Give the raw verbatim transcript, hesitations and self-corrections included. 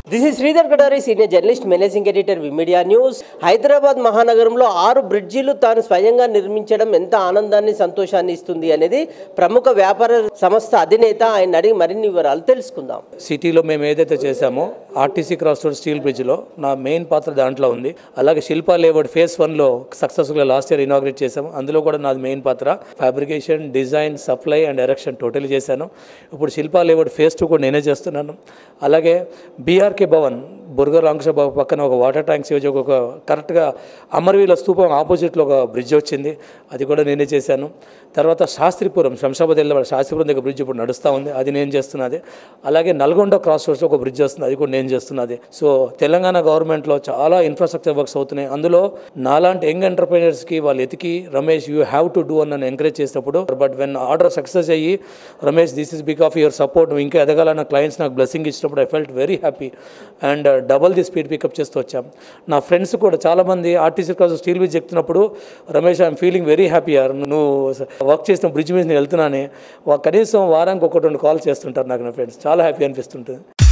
This is Sridhar Kadari, senior journalist, managing editor, విమీడియా news. Hyderabad మహానగరంలో ఆరు బ్రిడ్జిలు తాను స్వయంగా నిర్మించడం ఎంత ఆనందాన్ని, సంతోషాన్ని ఇస్తుంది అనేది ప్రముఖ వ్యాపార సంస్థ అధినేత ఆయన అడిగి మరిన్ని వివరాలు తెలుసుకుందాం. సిటీలో మేము ఏదైతే చేశామో ఆర్టీసీ క్రాస్ రోడ్ స్టీల్ బ్రిడ్జ్లో నా మెయిన్ పాత్ర దాంట్లో ఉంది. అలాగే శిల్పా లేఅవుట్ ఫేస్ వన్లో సక్సెస్ఫుల్గా లాస్ట్ ఇయర్ ఇనాగ్రేట్ చేశాము. అందులో కూడా నాది మెయిన్ పాత్ర. Fabrication, design, supply and erection total చేశాను. ఇప్పుడు శిల్పా లేఅవుట్ ఫేస్ టూ కూడా నేనే చేస్తున్నాను. అలాగే బీఆర్కే భవన్, బుర్గర్ రామకృష్ణ బాబు పక్కన ఒక వాటర్ ట్యాంక్స్ ఒక కరెక్ట్గా అమరవీల స్తూపం ఆపోజిట్లో ఒక బ్రిడ్జ్ వచ్చింది, అది కూడా నేనే చేశాను. తర్వాత శాస్త్రిపురం, శంషాబాద్ వెళ్ళే శాస్త్రిపురం దగ్గర బ్రిడ్జ్ ఇప్పుడు నడుస్తూ ఉంది, అది నేను చేస్తున్నది. అలాగే నల్గొండ క్రాస్ రోడ్స్లో ఒక బ్రిడ్జ్ వస్తుంది, అది కూడా నేను చేస్తున్నది. సో తెలంగాణ గవర్నమెంట్లో చాలా ఇన్ఫ్రాస్ట్రక్చర్ వర్క్స్ అవుతున్నాయి. అందులో నాలాంటి యంగ్ ఎంటర్ప్రైనర్స్కి వాళ్ళు ఎతికి Ramesh you have to do అని నన్ను ఎంకరేజ్ చేసినప్పుడు, బట్ వెన్ ఆర్డర్ సక్సెస్ అయ్యి Ramesh this is because of your support, నువ్వు ఇంకా ఎదగాలన్న క్లయింట్స్ నాకు బ్లెస్సింగ్ ఇచ్చినప్పుడు I felt very happy and double the speed pickup చేస్తూ వచ్చాం. నా ఫ్రెండ్స్ కూడా చాలామంది ఆర్టీసీ క్రాస్ స్టీల్ బ్రిడ్జ్ ఎక్కుతున్నప్పుడు Ramesh I'm feeling very happy యార్, నువ్వు వర్క్ చేసిన బ్రిడ్జ్ మీద నేను వెళ్తున్నానే, కనీసం వారానికి ఒకటి రెండు కాల్ చేస్తుంటారు నాకు నా ఫ్రెండ్స్. చాలా హ్యాపీ అనిపిస్తుంటుంది.